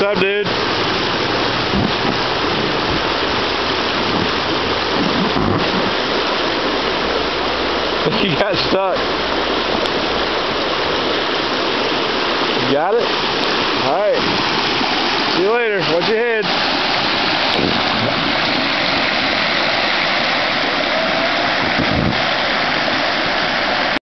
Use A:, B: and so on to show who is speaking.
A: up, dude? You got stuck. You got it? Alright. See you later. Watch your head.